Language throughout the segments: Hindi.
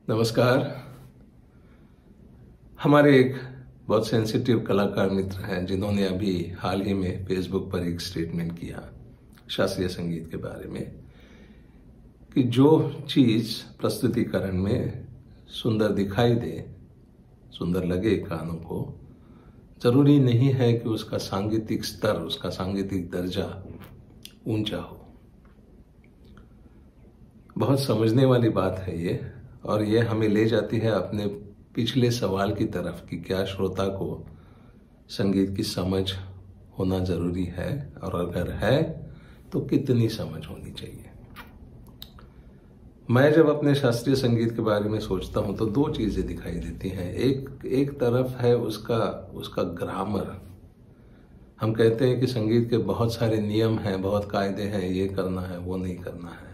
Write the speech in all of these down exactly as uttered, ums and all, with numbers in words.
नमस्कार। हमारे एक बहुत सेंसिटिव कलाकार मित्र हैं जिन्होंने अभी हाल ही में फेसबुक पर एक स्टेटमेंट किया शास्त्रीय संगीत के बारे में कि जो चीज प्रस्तुतिकरण में सुंदर दिखाई दे, सुंदर लगे कानों को, जरूरी नहीं है कि उसका सांगीतिक स्तर, उसका सांगीतिक दर्जा ऊंचा हो। बहुत समझने वाली बात है ये, और ये हमें ले जाती है अपने पिछले सवाल की तरफ कि क्या श्रोता को संगीत की समझ होना जरूरी है, और अगर है तो कितनी समझ होनी चाहिए। मैं जब अपने शास्त्रीय संगीत के बारे में सोचता हूं तो दो चीजें दिखाई देती हैं। एक एक तरफ है उसका उसका ग्रामर। हम कहते हैं कि संगीत के बहुत सारे नियम हैं, बहुत कायदे हैं, ये करना है, वो नहीं करना है,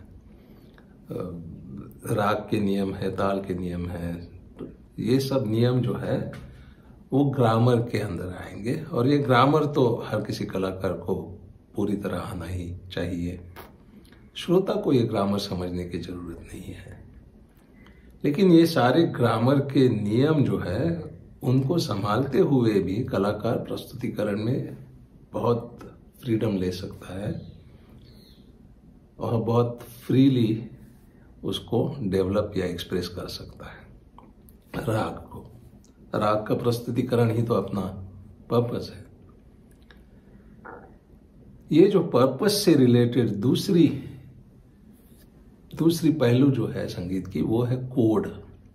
राग के नियम है, ताल के नियम है। तो ये सब नियम जो है वो ग्रामर के अंदर आएंगे, और ये ग्रामर तो हर किसी कलाकार को पूरी तरह आना ही चाहिए। श्रोता को ये ग्रामर समझने की जरूरत नहीं है, लेकिन ये सारे ग्रामर के नियम जो है उनको संभालते हुए भी कलाकार प्रस्तुतिकरण में बहुत फ्रीडम ले सकता है और बहुत फ्रीली उसको डेवलप या एक्सप्रेस कर सकता है। राग को, राग का प्रस्तुतिकरण ही तो अपना पर्पस है। ये जो पर्पस से रिलेटेड दूसरी दूसरी पहलू जो है संगीत की, वो है कोड।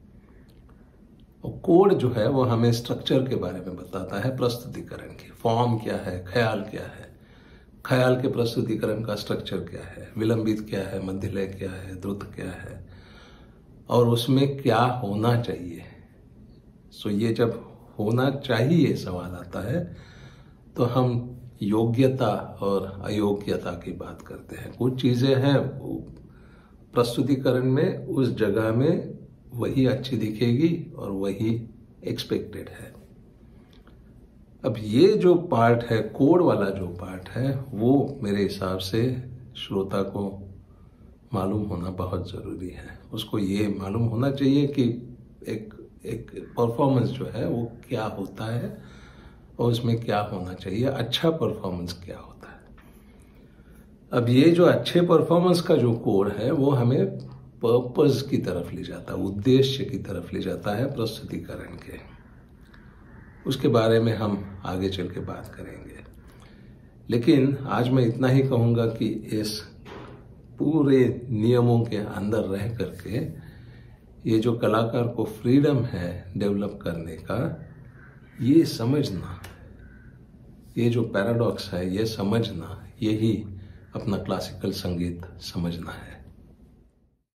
और कोड जो है वो हमें स्ट्रक्चर के बारे में बताता है, प्रस्तुतिकरण की फॉर्म क्या है, ख्याल क्या है, ख्याल के प्रस्तुतिकरण का स्ट्रक्चर क्या है, विलंबित क्या है, मध्यलय क्या है, द्रुत क्या है, और उसमें क्या होना चाहिए। सो ये जब होना चाहिए सवाल आता है तो हम योग्यता और अयोग्यता की बात करते हैं। कुछ चीजें हैं प्रस्तुतिकरण में उस जगह में वही अच्छी दिखेगी और वही एक्सपेक्टेड है। अब ये जो पार्ट है, कोड वाला जो पार्ट है, वो मेरे हिसाब से श्रोता को मालूम होना बहुत जरूरी है। उसको ये मालूम होना चाहिए कि एक एक परफॉर्मेंस जो है वो क्या होता है और उसमें क्या होना चाहिए, अच्छा परफॉर्मेंस क्या होता है। अब ये जो अच्छे परफॉर्मेंस का जो कोड है वो हमें पर्पस की तरफ ले जाता है, उद्देश्य की तरफ ले जाता है प्रस्तुतिकरण के। उसके बारे में हम आगे चल के बात करेंगे, लेकिन आज मैं इतना ही कहूंगा कि इस पूरे नियमों के अंदर रह करके ये जो कलाकार को फ्रीडम है डेवलप करने का, ये समझना, ये जो पैराडॉक्स है ये समझना, यही अपना क्लासिकल संगीत समझना है।